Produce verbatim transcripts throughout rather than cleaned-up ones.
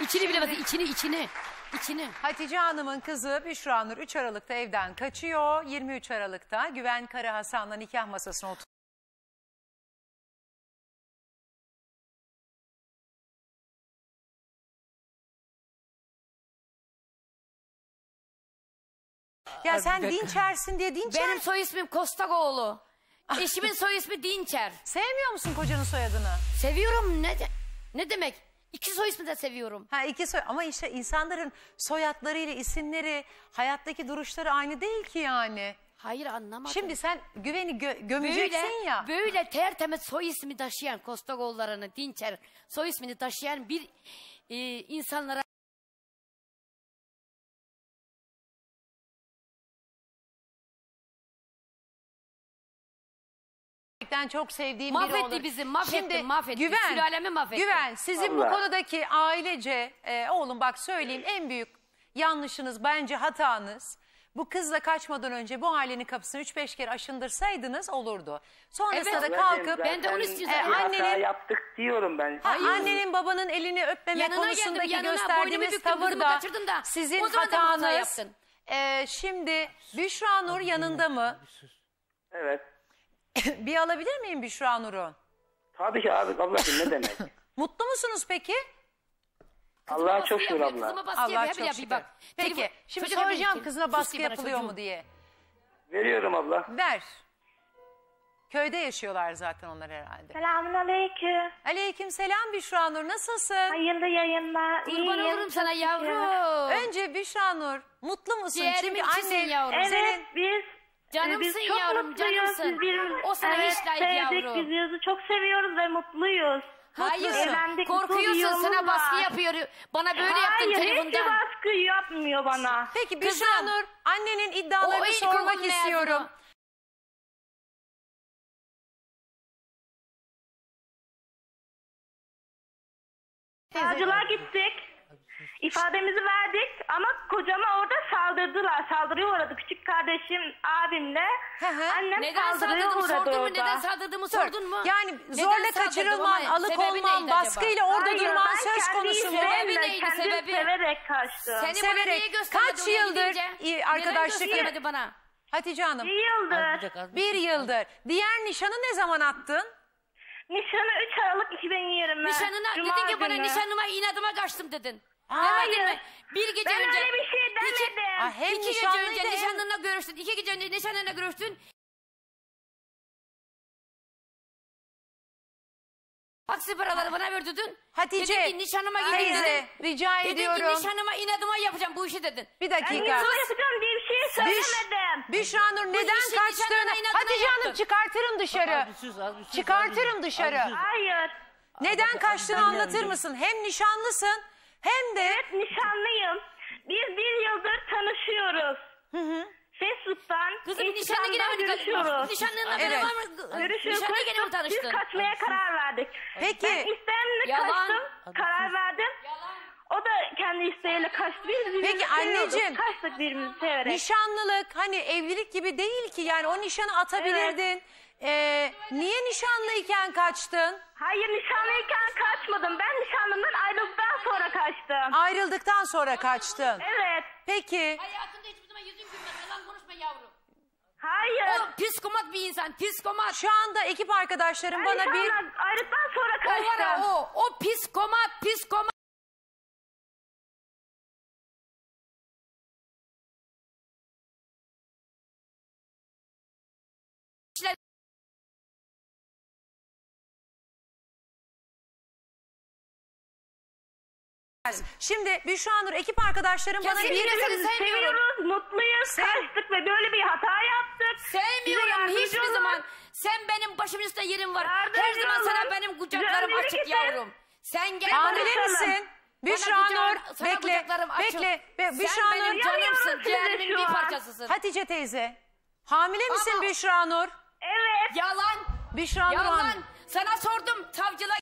İçini bilemezsin, içini, içini. İçini. Hatice Hanım'ın kızı Büşra Nur üç Aralık'ta evden kaçıyor. yirmi üç Aralık'ta Güven Kara Hasan'la nikah masasına oturuyor. Ya sen Dinçer'sin diye Dinçer. Benim soy ismim Kostakoğlu. Eşimin soy ismi Dinçer. Sevmiyor musun kocanın soyadını? Seviyorum. Ne de, ne demek? İki soy ismi de seviyorum. Ha iki soy ama işte insanların soyadlarıyla isimleri, hayattaki duruşları aynı değil ki yani. Hayır, anlamadım. Şimdi sen Güven'i gö gömeceksin böyle, ya. Böyle tertemiz soy ismi taşıyan Kostakoğullarını, Dinçer soy ismini taşıyan bir e, insanlara çok sevdiğim mahvetti biri olur. bizi, mahvetti, Şimdi, mahvetti. Güven, Sülalemi mahvetti. Güven, sizin Allah. bu konudaki ailece, e, oğlum bak söyleyeyim, en büyük yanlışınız, bence hatanız. Bu kızla kaçmadan önce bu ailenin kapısını üç beş kere aşındırsaydınız olurdu. Sonrasında Evet. da kalkıp Ben de onu istiyorum. e, Bir hata annenin, yaptık diyorum ben. ha, annenin babanın elini öpmeme Yanına konusundaki geldim, yanına, gösterdiğiniz boynumu büktüm, tavır kızımı da kaçırdın da, sizin o zaman da hata hatanız. yaptın. E, şimdi Büşra Nur yanında mı? Evet. Bir alabilir miyim Büşra Nur'u? Tabii ki abi ablacığım ne demek? Mutlu musunuz peki? Allah'a çok şükür abla. Kızıma baskı Allah yapıyor, çok yapıyor, şükür. bak. Peki Telefon- şimdi çocuk soracağım yapıyor. kızına Sus baskı diye bana yapılıyor çocuğum. mu diye. Veriyorum abla. Ver. Köyde yaşıyorlar zaten onlar herhalde. Selamünaleyküm. Aleyküm selam Büşra Nur, nasılsın? Hayırlı yayınlar. Kurban İyiyim, olurum sana çok yavrum. Önce Büşra Nur, mutlu musun? Ciğerimin Çünkü içisin annen yavrum. şükür. senin... Evet biz Canımsın biz çok yavrum, mutluyuz. canımsın. Biz birbirimizi- O sana evet, hiç layık sevdik, yavrum. biz birbirimizi çok seviyoruz ve mutluyuz. Hayır, Evlendik, mutlu bir korkuyorsun, yolumuz sana baskı var. yapıyor. Bana böyle yaptın Hayır, hiçbir telefondan. baskı yapmıyor bana. Peki Büşra Kızım, Nur, annenin o iddialarını ilk sormak okul istiyorum. mezunu. Savcılığa gittik. İfademizi verdik ama kocama orada saldırdılar. Saldırıya uğradı. Küçük kardeşim, abimle. Hı hı. Annem Neden saldırıya saldırdığımı uğradı sordun mu? orada. Neden saldırdığımı Dur, sordun mu? Yani Neden zorla saldırdım kaçırılman, ama sebebi alıkonman, neydi baskıyla acaba? orada Hayır, durman ben söz kendi konusu mu? Sebebi isteğimle, neydi, kendim sebebi? severek kaçtım. Seni bana niye Severek göstermedi kaç oraya yıldır gidince? iyi Neden arkadaşlık göstermedi bana? Hatice Hanım, Bir yıldır. bir yıldır. Diğer nişanı ne zaman attın? Nişanı üç Aralık iki bin yirmi. Nişanına Cuma dedin ki bana günü. nişanıma inadıma kaçtım dedin. Hayır. Demedin mi? Bir gece Ben önce. öyle bir şey demedim. Ah, hem İki gece nişanlıydı önce hem- nişanlınla görüştün. İki gece önce nişanlınla görüştün. Taksi paraları bana verdin. Hatice, Dedin ki nişanıma gidin teyze, dedin. rica Dedin ediyorum. ki nişanıma inadıma yapacağım bu işi dedin. Bir Ben dakika. nişanı yapacağım diye bir şey söylemedim. Büşra Nur neden işin kaçtığını... nişanına inadına Hatice Hanım yaptın. çıkartırım dışarı. Az bir sus, az bir sus, Çıkartırım az bir sus, dışarı. az bir sus. Hayır. Neden kaçtığını ben anlatır geldim. mısın? Hem nişanlısın hem de... Evet, nişanlıyım. Biz bir yıldır tanışıyoruz. Hı hı. Facebook'tan, Kızım nişanlı Instagram'dan yine mi görüşüyoruz. Nişanlınla Evet. beraber mi? Görüşüyoruz. Nişanlı yine mi Biz tanıştın? kaçmaya karar verdik. Peki. Ben istemle Yalan. kaçtım, karar verdim. O da kendi isteğiyle kaçtı. Biz birbirimizi Peki seviyorduk. anneciğim. Kaçtık birbirimizi severek. Nişanlılık hani evlilik gibi değil ki, yani o nişanı atabilirdin. Ee, niye nişanlıyken kaçtın? Hayır, nişanlıyken kaçmadım. Ben nişanlımdan ayrıldıktan sonra kaçtım. Ayrıldıktan sonra kaçtın. Evet. Peki Hayatında hiçbir zaman yüzün gülmez. Yalan konuşma yavrum. Hayır. O psikomat bir insan. Psikomat. şu anda ekip arkadaşlarım Ben bana bir... nişanla ayrıldıktan sonra O var ya kaçtım. o. O psikomat. Psikomat. Şimdi Büşra Nur ekip arkadaşlarım bana Kesin bir... yine seni Birbirimizi sevmiyorum. seviyoruz, mutluyuz, Sen- kaçtık ve böyle bir hata yaptık. Bize Sevmiyorum yardımcı hiçbir olun. zaman. Sen benim başımın üstünde yerin var. Yardımcı Her zaman olun. sana benim kucaklarım Güzellik açık için. yavrum. Sen gel. Hamile Konuşalım. misin? Büşra kucağın- Nur sana bekle, kucaklarım açık. bekle. Be, Büşra Sen benim Nur, canımsın. Yanıyorum Ciğerimin size şu bir an. parçasısın. Hatice teyze. Hamile misin Ama- Büşra Nur? Evet. Yalan. Büşra Nur Yalan. hamile. Sana sordum savcılığa.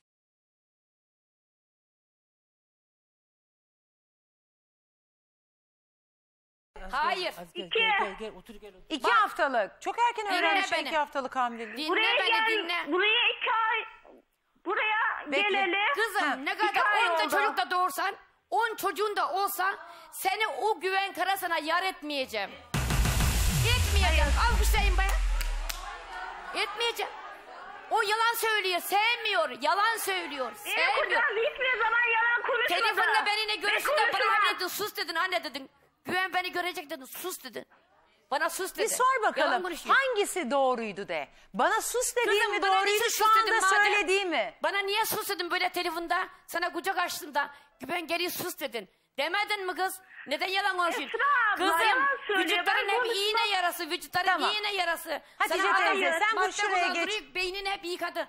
Hayır. Az gel, İki. gel, gel, gel, otur gel. Otur. İki Bak. haftalık. Çok erken Dinle öğrenmiş beni. iki haftalık hamileliği. Dinle Buraya beni gel. dinle. Buraya iki ay. Buraya Bekle. geleli. Kızım Ha, ne iki kadar ay onca oldu. çocuk da doğursan On çocuğun da olsa seni o güven karasına yar etmeyeceğim. Etmeyeceğim. Alkışlayın be. Etmeyeceğim. O yalan söylüyor. Sevmiyor. Yalan söylüyor. Benim Sevmiyor. kocam hiçbir zaman yalan konuşmadı. Telefonla benimle görüştün de bana konuşmam. anne dedin. Sus dedin anne dedin. Güven beni görecek dedin. Sus dedin. Bana sus dedin. Bir sor Yalan bakalım konuşuyor. hangisi doğruydu de. Bana sus dediğim Kızım, mi bana doğruydu niçin şu sus dedin anda madem? söylediğim mi? Bana niye sus dedin böyle telefonda? Sana kucak açtım da güven geri sus dedin. Demedin mi kız? Neden yalan konuşuyorsun? Esra abla, Kızım yalan söylüyor. vücutların Ben hep konuşmam. iğne yarası. Vücutların Tamam. iğne yarası. Hatice Sana teyze, adam sen bu madde şuraya geç. kullandırıyor, Beynin hep yıkadı.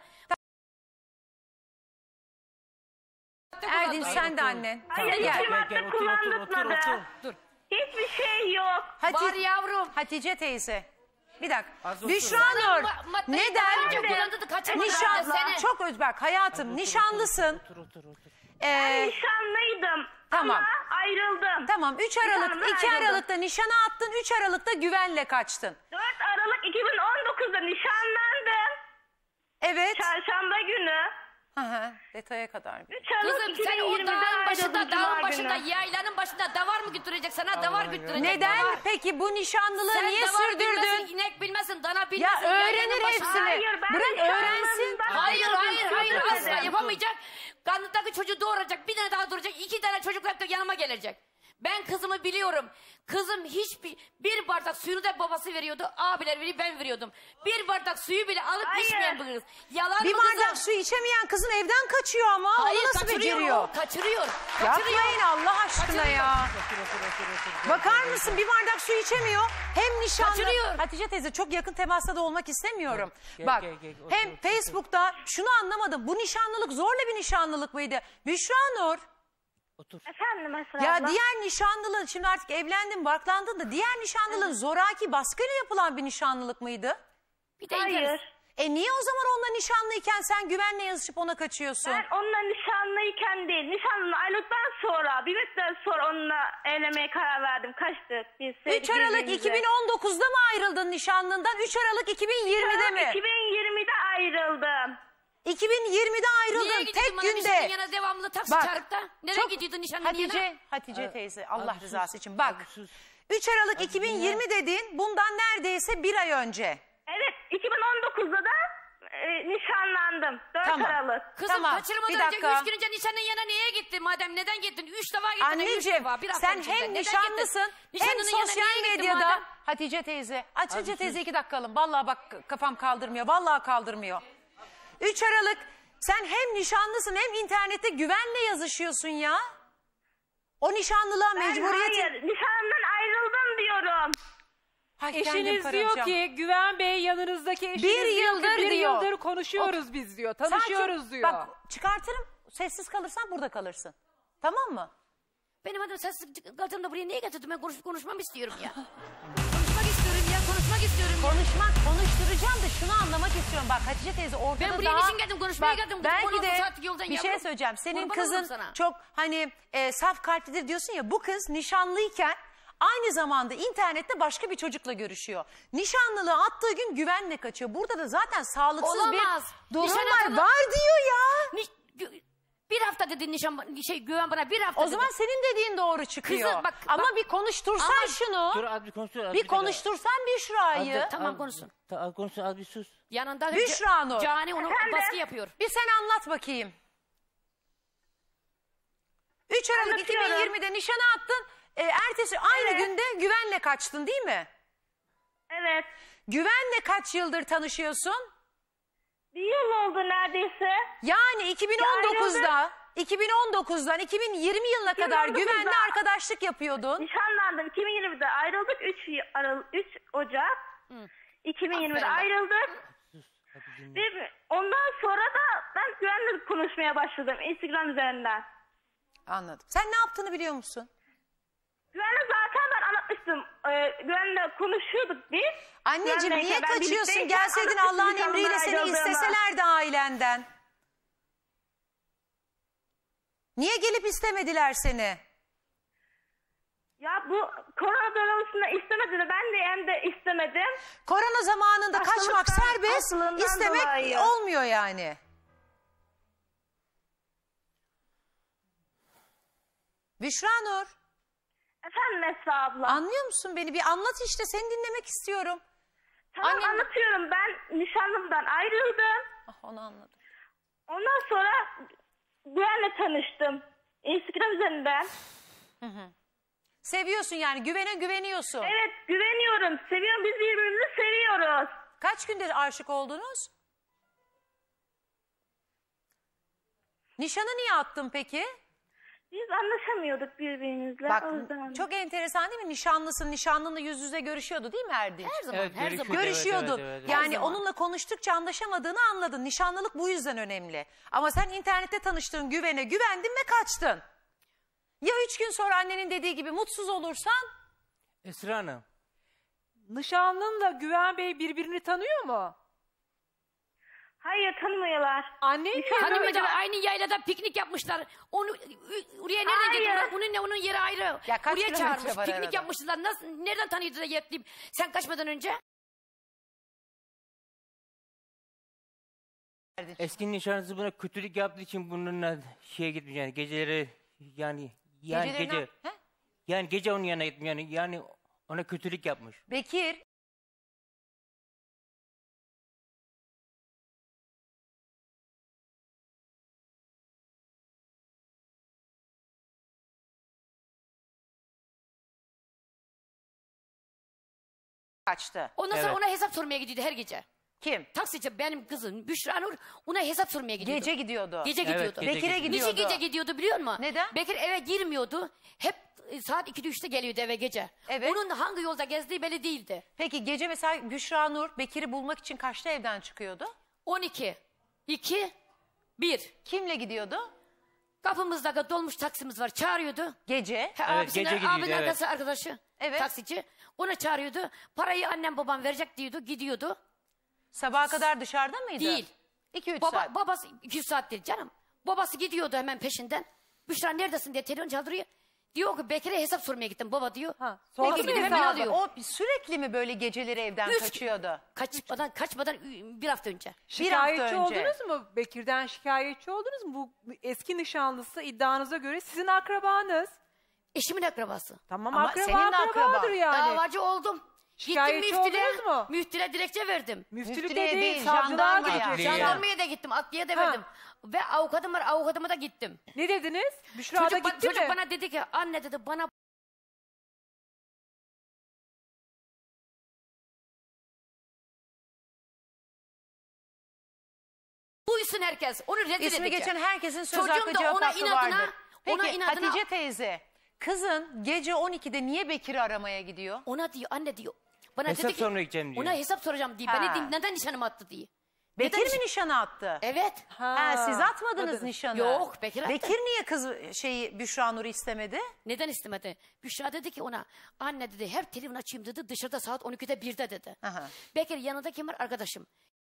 Erdin sen de annen. Hayır, Gel. hiçbir madde gel, otur, otur, kullandırmadı. otur, otur. Dur. Hiçbir şey yok. Hati- Var yavrum. Hatice teyze. Bir dakika. Az otur. Büşra Sana Nur. ma- maddeyi daha önce Neden? kullandırdı, kaçırmadı Nişan, anne seni. çok öz bak hayatım nişanlısın. Otur otur otur. Ee, Nişanlıydım. Tamam. Ama ayrıldım. tamam üç Aralık, Nişanlı iki ayrıldım. Aralık'ta nişana attın, üç Aralık'ta güvenle kaçtın. dört Aralık iki bin on dokuzda nişanlandım. Evet. Çarşamba günü. Hı hı, detaya kadar. üç Aralık Kızım sen o iki bin yirmide dağın başında, ayrıldım dağın Cuma başında, günü. yaylanın başında davar mı götürecek? Sana davar götürecek. Neden? davar. Peki bu nişanlılığı Sen niye davar bilmezsin, sürdürdün? inek bilmezsin, dana Ya bilmezsin. yaylanın öğrenir başında- hepsini. Hayır, ben Bırak nişanlımdan öğrensin. Hayır ayrıldım, hayır hayır özür asla dilerim. yapamayacak. Karnındaki çocuğu doğuracak, bir tane daha doğuracak, iki tane çocuk hep de yanıma gelecek. Ben kızımı biliyorum. Kızım hiçbir bir bardak suyunu da babası veriyordu. Abiler veriyor, ben veriyordum. Bir bardak suyu bile alıp Hayır. içmeyen bir kız. Yalan Bir mı kızım? bardak su içemeyen kızın evden kaçıyor ama. Hayır, Onu nasıl kaçırıyor beceriyor? o, Kaçırıyor. Kaçırıyor. Yapmayın Allah aşkına Kaçırıyor. ya. Otur otur otur otur. Bakar mısın bir bardak su içemiyor. Hem nişanlı. Kaçırıyor. Hatice teyze çok yakın temasta da olmak istemiyorum. Gel, Bak gel, gel, otur, hem otur. Facebook'ta şunu anlamadım. Bu nişanlılık zorla bir nişanlılık mıydı? Büşra Nur. Otur. Efendim Esra Ya abla. diğer nişanlılığın şimdi artık evlendin barklandın da diğer nişanlılığın zoraki baskıyla yapılan bir nişanlılık mıydı? Bir de internet- Hayır. E niye o zaman onunla nişanlıyken sen güvenle yazışıp ona kaçıyorsun? Ben onunla nişanlıyken değil, nişanlımla ayrıldıktan sonra, bir müddet sonra onunla evlenmeye karar verdim. Kaçtık biz. üç Aralık iki bin on dokuzda mı ayrıldın nişanlından? üç Aralık iki bin yirmide mi? iki bin yirmide ayrıldım. iki bin yirmide Niye ayrıldın gidiyordun tek bana bir günde. şeyin yana devamlı taksi Bak, çarıkta? Nereye çok- gidiyordun nişanlı Hatice, yerine? Hatice teyze Allah abi sus, rızası için bak. abi sus. üç Aralık Abi iki bin yirmi dinle. dediğin bundan neredeyse bir ay önce. Evet, iki bin on dokuzda da e, nişanlandım. dört Tamam. Aralık. Kızım Tamam, kaçırmadan bir önce dakika. üç gün önce nişanlın yanına niye gittin madem? Neden gittin? Üç defa gittin. üç Anneciğim defa, bir hafta sen içinde. hem Neden nişanlısın gittin? hem Nişanlının yanına sosyal niye gittin medyada. madem? Hatice teyze. Hatice Abi teyze sus. iki dakika alın. Vallahi bak kafam kaldırmıyor. Vallahi kaldırmıyor. üç Aralık sen hem nişanlısın hem internette güvenle yazışıyorsun ya. O nişanlılığa Ben mecburiyetin. hayır, nişanımdan ayrıldım diyorum. Ay, kendim Eşiniz diyor kararacağım. ki Güven Bey yanınızdaki eşiniz Bir diyor ki, yıldır bir diyor. yıldır konuşuyoruz biz diyor. Sakin. Tanışıyoruz diyor. Bak çıkartırım. Sessiz kalırsan burada kalırsın. Tamam mı? Benim adım sen kaltımda buraya niye getirdin? Ben konuş, konuşmam istiyorum ya. konuşmak istiyorum ya. Konuşmak istiyorum ya. Konuşmak, konuşturacağım da şunu anlamak istiyorum. Bak Hatice teyze ortada Ben buraya daha... niçin geldim? Konuşmaya geldim. on Belki altı de saatlik yoldan bir şey yavrum. söyleyeceğim. Senin Kurban olurum kızın sana. çok hani e, saf kalplidir diyorsun ya. Bu kız nişanlıyken aynı zamanda internette başka bir çocukla görüşüyor. Nişanlılığı attığı gün güvenle kaçıyor. Burada da zaten sağlıksız Olamaz. bir durum Nişan var. atılır- Var diyor ya. Niş- gü- bir hafta dedi nişan şey güven bana bir hafta O dedi. zaman senin dediğin doğru çıkıyor. Kızı bak- Ama bak- bir konuştursan Ama- şunu. Dur az bir konuştur. az Bir dakika. konuştursan Büşra'yı. Az da- Tamam, az- konuşsun. Ta, az konuşsun az bir sus. Yanında Büşra Nur. Cani onu Efendim? baskı yapıyor. Bir sen anlat bakayım. üç Aralık iki bin Anlatıyorum. yirmide nişana attın. E, ertesi aynı Evet. günde güvenle kaçtın değil mi? Evet. Güvenle kaç yıldır tanışıyorsun? Bir yıl oldu neredeyse. Yani iki bin on dokuzda iki bin on dokuzdan iki bin yirmi yılına kadar dokuzda güvenle arkadaşlık yapıyordun. Nişanlandım. iki bin yirmide ayrıldık. üç Aralık üç Ocak. iki bin yirmide Aferin bak. ayrıldık. Sus. Hadi dinle. Ve ondan sonra da ben güvenle konuşmaya başladım Instagram üzerinden. Anladım. Sen ne yaptığını biliyor musun? Güvenle zaten ben anlatmıştım. Ee, güvenle konuşuyorduk biz. Anneciğim Güvenleyken niye ben kaçıyorsun? birlikteyken Gelseydin anlatmıştım Allah'ın nişanlımdan emriyle seni ayrıldığımı. isteselerdi ailenden. Niye gelip istemediler seni? Ya bu korona döneminde istemediğini ben de hem de istemedim. Korona zamanında kaçmak Hastalıktan, serbest, hastalığından istemek dolayı. olmuyor yani. Büşra Nur, Efendim Esra abla. anlıyor musun beni? Bir anlat işte, seni dinlemek istiyorum. tamam annem- anlatıyorum. Ben nişanlımdan ayrıldım. Ah, onu anladım. Ondan sonra Güven'le tanıştım. Instagram üzerinden. Seviyorsun yani, güvene güveniyorsun. Evet güveniyorum. Seviyorum. Biz birbirimizi seviyoruz. Kaç günde aşık oldunuz? Nişanı niye attın peki? Biz anlaşamıyorduk birbirimizle. Bak o yüzden. çok enteresan değil mi? Nişanlısın, nişanlınla yüz yüze görüşüyordu değil mi Erdinç? Her zaman, Evet, her görüşüyordu. zaman. Evet, Görüşüyordun. evet, evet, evet. Yani Her zaman. onunla konuştukça anlaşamadığını anladın. Nişanlılık bu yüzden önemli. Ama sen internette tanıştığın güvene güvendin ve kaçtın. Ya üç gün sonra annenin dediği gibi mutsuz olursan? Esra Hanım. Nişanlınla Güven Bey birbirini tanıyor mu? Hayır tanımıyorlar. Annen mi? Hanımı da aynı yaylada piknik yapmışlar. Onu oraya nereden Hayır. gitti? Onun, onun yeri ayrı. Ya kaç Oraya kilometre çağırmış. var Piknik arada? yapmışlar. Nasıl, nereden tanıyordu da yetleyip sen kaçmadan önce? Eski nişanlısı buna kötülük yaptığı için bununla şeye gitmiş yani geceleri yani yani Geceleri ne gece yap- He? yani gece onun yanına gitmiş yani yani ona kötülük yapmış. Bekir. Kaçtı. Ondan sonra Evet. ona hesap sormaya gidiyordu her gece. Kim? Taksici benim kızım Büşra Nur ona hesap sormaya gidiyordu. Gece gidiyordu. Gece Evet, gidiyordu. gece Bekir'e gidiyordu. gidiyordu. Niçin gece gidiyordu biliyor musun? Neden? Bekir eve girmiyordu. Hep e, saat ikide üçte geliyordu eve gece. Evet. Onun da hangi yolda gezdiği belli değildi. Peki gece mesela Büşra Nur Bekir'i bulmak için kaçta evden çıkıyordu? on iki, iki, bir. Kimle gidiyordu? Kapımızda dolmuş taksimiz var. Çağırıyordu. Gece. He, Evet, abisine, gece gidiyordu, abinin evet. arkadaşı, arkadaşı. Evet. Taksici. Ona çağırıyordu. Parayı annem babam verecek diyordu. Gidiyordu. Sabaha kadar dışarıda mıydı? Değil. iki üç Baba, saat. babası iki yüz saat değil canım. Babası gidiyordu hemen peşinden. Büşra neredesin diye telefon çaldırıyor. Diyor ki Bekir'e hesap sormaya gittim baba diyor. Ha, sonra Bekir mı hemen hesabı? alıyor. O sürekli mi böyle geceleri evden Üç- kaçıyordu? Kaçmadan kaçmadan ü- bir hafta önce. Şikayetçi önce. oldunuz mu? Bekir'den şikayetçi oldunuz mu? Bu eski nişanlısı iddianıza göre sizin akrabanız. Eşimin akrabası. Tamam Ama akraba senin de akrabadır akraban. yani. Davacı oldum. Şikayetçi Gittim müftüre. oldunuz mu? Müftüre dilekçe verdim. Müftülükte Müftülüğe değil, değil, savcılığa jandarmaya. gidecek. Değil. Jandarmaya da gittim. Adliye de Ha. verdim. Ve avukatım var. Avukatıma da gittim. Ne dediniz? Büşra da Çocuk, ba- gitti çocuk mi? bana dedi ki anne dedi bana duysun herkes. Onu rezil İsmi edeceğim. geçen herkesin söz Çocuğum hakkı da cevap ona hakkı inadına- vardır. Peki ona inadına- Hatice teyze, kızın gece on ikide niye Bekir'i aramaya gidiyor? Ona diyor anne diyor. Bana Hesap dedi ki sormaya gideceğim diyor. ona hesap soracağım diye. Ha. Beni din- neden nişanımı attı diye. Bekir Neden- mi nişanı attı? Evet. Ha, siz atmadınız atmadınız. nişanı. Yok, Bekir attı. Bekir niye kız şeyi Büşra Nur'u istemedi? Neden istemedi? Büşra dedi ki ona anne dedi her telefon açayım dedi dışarıda saat on ikide birde dedi. Aha. Bekir yanında kim var? Arkadaşım.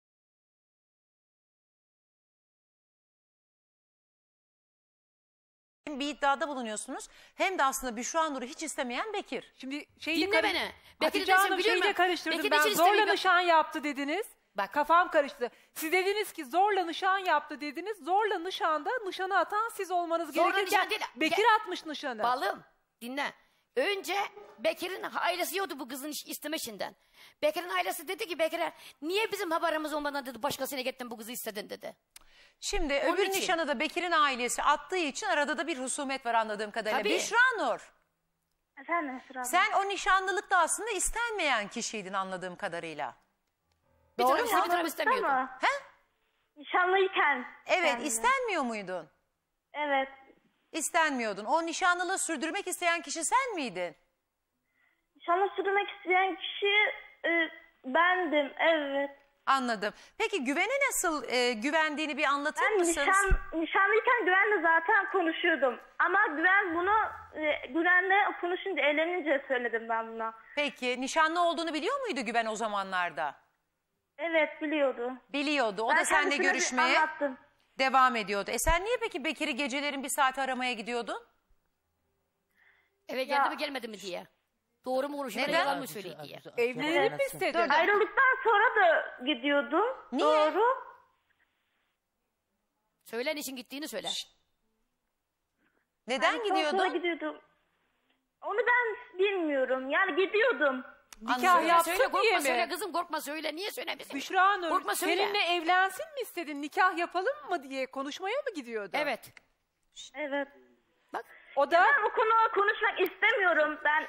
Hem bir iddiada bulunuyorsunuz hem de aslında Büşra Nur'u hiç istemeyen Bekir. Şimdi şeyi Dinle de karış- beni. Bekir'i Hatice de Hanım biliyor şeyi de musun? karıştırdım. Bekir Ben için zorla istemiyor. nişan yaptı dediniz. Bak. Kafam karıştı. Siz dediniz ki zorla nişan yaptı dediniz. Zorla nişanda nişanı atan siz olmanız Zorla gerekirken nişan değil, Bekir ge- atmış nişanı. Balım dinle. Önce Bekir'in ailesi yoktu bu kızın iş- isteme işinden. Bekir'in ailesi dedi ki Bekir'e niye bizim haberimiz olmadan dedi başkasına gittin bu kızı istedin dedi. Şimdi Onun öbür için. nişanı da Bekir'in ailesi attığı için arada da bir husumet var anladığım kadarıyla. Tabii. Büşra Nur, Efendim Esra abla. sen o nişanlılıkta aslında istenmeyen kişiydin anladığım kadarıyla. Bir Doğru tarafı mu? bir tarafı istemiyordu. Ama He? nişanlıyken. Evet, kendine. istenmiyor muydun? Evet. İstenmiyordun. O nişanlılığı sürdürmek isteyen kişi sen miydin? Nişanlı sürmek isteyen kişi e, bendim. Evet. Anladım. Peki Güven'e nasıl e, güvendiğini bir anlatır Ben mısın? nişan, nişanlıyken Güven'le zaten konuşuyordum. Ama Güven bunu e, Güven'le konuşunca, eğlenince söyledim ben buna. Peki nişanlı olduğunu biliyor muydu Güven o zamanlarda? Evet biliyordu. Biliyordu. O Ben da seninle kendisine bir görüşmeye anlattım. devam ediyordu. E sen niye peki Bekir'i gecelerin bir saat aramaya gidiyordun? Eve geldi mi gelmedi mi diye. Doğru mu konuşuyor Neden? yalan mı söylüyor diye. Evlenelim mi istedin? Ayrıldıktan sonra da gidiyordum. Niye? Doğru. Söyle niçin gittiğini söyle. Neden Yani sonra gidiyordun? gidiyordum. Onu ben bilmiyorum. Yani gidiyordum. Nikah Anladım. yapsın Söyle diye korkma mi? söyle kızım korkma söyle. Niye söylemiyorsun? Büşra Nur Korkma söyle. seninle evlensin mi istedin? Nikah yapalım mı diye konuşmaya mı gidiyordu? Evet. Evet. Bak. O da Ben o konuda konuşmak istemiyorum. Ben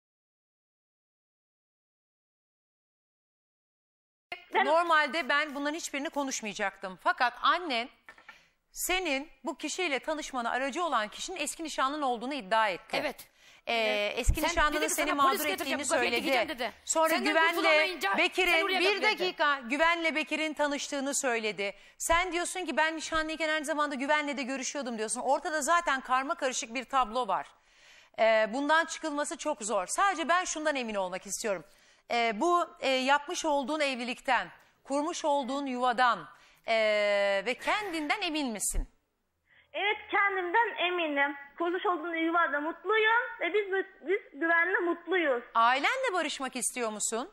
Normalde ben bunların hiçbirini konuşmayacaktım. Fakat annen senin bu kişiyle tanışmana aracı olan kişinin eski nişanlın olduğunu iddia etti. Evet. Ee, eski Sen nişanlının dedi ki seni sana polis mağdur getireceğim, ettiğini bu kapıya gideceğim söyledi. dedi. Sonra Senden Güven'le kurtulamayınca sen Bekir'in oraya bir götürdü. dakika Güven'le Bekir'in tanıştığını söyledi. Sen diyorsun ki ben nişanlıyken aynı zamanda Güven'le de görüşüyordum diyorsun. Ortada zaten karma karışık bir tablo var. Ee, bundan çıkılması çok zor. Sadece ben şundan emin olmak istiyorum. Ee, bu e, yapmış olduğun evlilikten, kurmuş olduğun yuvadan e, ve kendinden emin misin? evet kendimden eminim. Kuruluş olduğunu yuvada mutluyum ve biz biz güvenle mutluyuz. Ailenle barışmak istiyor musun?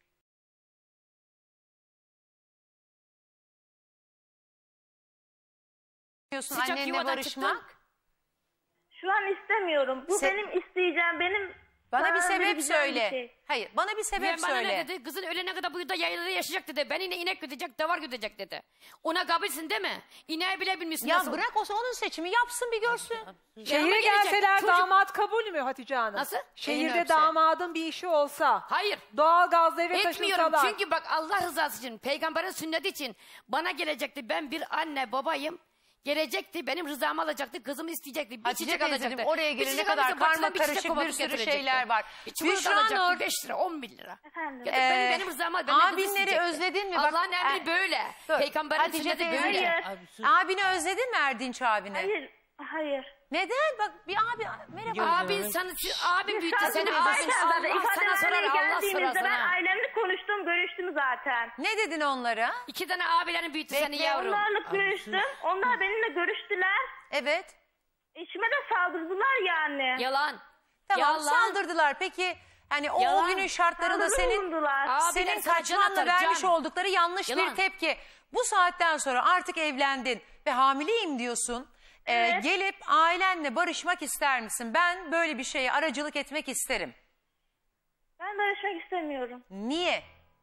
Diyorsun Sıcak annenle yuvadan barışmak. çıktın. Şu an istemiyorum. Bu Se- benim isteyeceğim, benim Bana bir sana sebep vereceğim bir söyle. şey. Hayır, bana bir sebep Güven bana söyle. ne dedi? Kızın ölene kadar bu yılda yaylada yaşayacak dedi. Ben yine inek güdecek, davar güdecek dedi. Ona kabulsün değil mi? İneği bile bilmiyorsun Ya nasıl. bırak o onun seçimi yapsın bir görsün. şehire Yanıma gelecek. gelseler Çocuk- damat kabul mü Hatice Hanım? Nasıl? Elini Şehirde öpse. damadın bir işi olsa. Hayır. Doğalgazla eve Etmiyorum taşınsalar. çünkü bak Allah rızası için, peygamberin sünneti için bana gelecekti. Ben bir anne babayım. Gelecekti, benim rızamı alacaktı, kızımı isteyecekti, bir Hatice çiçek teyzeciğim, alacaktı. oraya Bir gelene çiçek kadar alacaktı, karma baksana bir çiçek karışık bir kopartıp sürü getirecekti. şeyler var. Bir çikolata Büşra alacaktı, Nur. beş lira, on bin lira. Efendim. Getir Ee, benim, benim rızamı, benim kızı abinleri isteyecekti. özledin mi? Bak, Allah'ın emri e, böyle. dur. Peygamberin Hatice sünneti teyze- böyle. Hayır. Abi sus. Abini özledin mi Erdinç abini? Hayır. Hayır. Neden? Bak bir abi merhaba. Abin sana, abin büyüttü Zaten seni, abin zaten zaten Allah sana ifadehaneye sorar, Allah sorar geldiğimizde ben sana. ailemle konuştum, görüştüm zaten. Ne dedin onlara? İki tane abilerin büyüttü seni Bekle, yavrum. Onlarla görüştüm. Onlar benimle görüştüler. Evet. İçime de saldırdılar yani. Yalan. Tamam Yalan. saldırdılar. Peki hani o, o Yalan. günün şartlarında Saldırı senin bulundular. Abiler senin sana can kaçmanla atar, vermiş can. oldukları yanlış Yalan. bir tepki. Bu saatten sonra artık evlendin ve hamileyim diyorsun. Ee, Evet. gelip ailenle barışmak ister misin? Ben böyle bir şeye aracılık etmek isterim. Ben barışmak istemiyorum. Niye?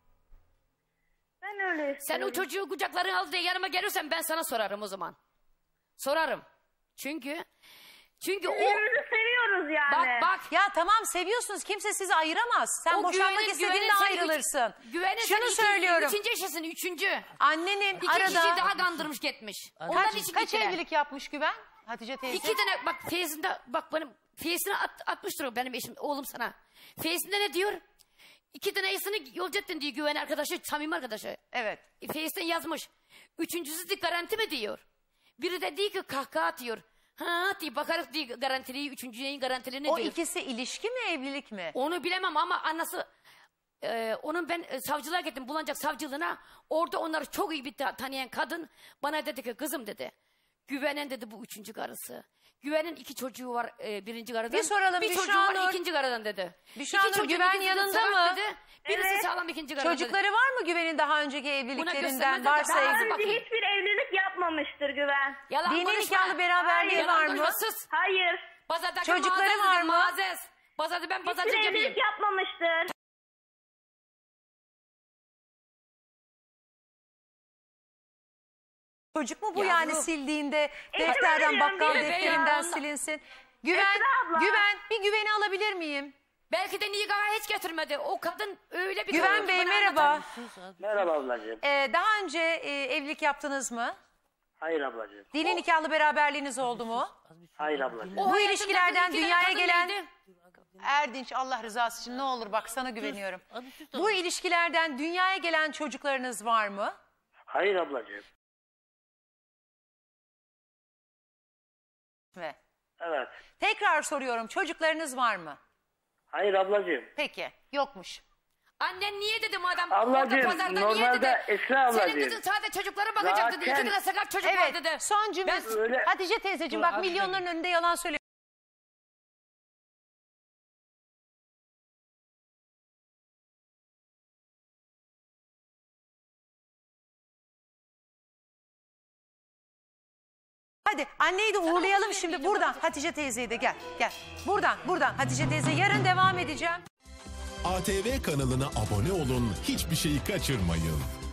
Ben öyle Sen istiyorum. o çocuğu kucaklarına al diye yanıma gelirsen ben sana sorarım o zaman. Sorarım. Çünkü çünkü o Birbirimizi seviyoruz yani. bak bak Ya tamam seviyorsunuz. Kimse sizi ayıramaz. Sen o boşanmak güvenin- istediğinde güvenin seni üç- ayrılırsın. Güvenin Şunu seni iki- söylüyorum. Üçüncü yaşasın üçüncü. Annenin İki arada kişi daha kandırmış gitmiş. Ondan kaç, için kaç gittiler. evlilik yapmış Güven? Hatice teyze. İki tane bak Feyz'inde bak benim Feyz'ine at, atmıştır o benim eşim oğlum sana. Feyz'inde ne diyor? İki tane iyisini yolcu ettin diyor güven arkadaşı, samimi arkadaşı. Evet. E, Feyz'den yazmış. Üçüncüsü de garanti mi diyor. Biri de diyor ki kahkaha atıyor. Ha diye bakarız diyor garantiliği, üçüncünün garantilerini O diyor. ikisi ilişki mi evlilik mi? Onu bilemem ama annesi e, onun ben e, savcılığa gittim Bulancak savcılığına. Orada onları çok iyi bir ta- tanıyan kadın bana dedi ki kızım dedi. Güvenen dedi bu üçüncü karısı. Güvenin iki çocuğu var e, birinci karıdan. Bir soralım, Bir Büşra çocuğu var Nur. ikinci karıdan dedi. Büşra İki Nur, çocuğun Güven ikisi de yanında salak mı? Dedi. Birisi Evet. sağlam ikinci karıdan dedi. Çocukları var mı Güven'in daha önceki evliliklerinden göstermez de varsa daha evli? önce- Önce bakayım. hiçbir evlilik yapmamıştır Güven. Yalan Dini konuşma. nikahlı beraberliği Yalan var mı? konuşma, sus. Hayır. Bazadaki Çocukları mağazası var dedim, mı? Mağazes. Bazada ben Hiçbir pazarcık yapayım. evlilik yapmamıştır. Çocuk mu bu Yavrum. yani sildiğinde Eşim defterden öyle bakkal diyor, defterinden ya. silinsin? Güven, Esra abla. Güven bir Güven'i alabilir miyim? Belki de nikahı hiç getirmedi. O kadın öyle bir Güven kadın ki Bey bana merhaba. anlatan- Merhaba ablacığım. Ee, daha önce e, evlilik yaptınız mı? Hayır ablacığım. Dini nikahlı beraberliğiniz oldu mu? Hayır ablacığım. O Bu hayatımda ilişkilerden iki tane dünyaya kadın gelen- neydi? Erdinç Allah rızası için ne olur bak sana güveniyorum. Abi sus Bu ilişkilerden dünyaya gelen çocuklarınız var mı? Hayır ablacığım. Ve Evet. tekrar soruyorum çocuklarınız var mı? Hayır ablacığım. Peki yokmuş. Annen niye dedi madem Ablacığım, orada pazarda niye normalde dedi? Esra Senin ablacığım. kızın sadece çocuklara bakacak dedi. İki Zaten- tane sakat çocuk var Evet dedi. son cümle. Ben- Öyle- Hatice teyzeciğim Dur, bak abi milyonların önünde yalan söylüyor. Hadi anneyi de uğurlayalım şimdi buradan. Hatice teyzeyi de gel. Gel. Buradan buradan Hatice teyze yarın devam edeceğim. A T V kanalına abone olun, hiçbir şeyi kaçırmayın.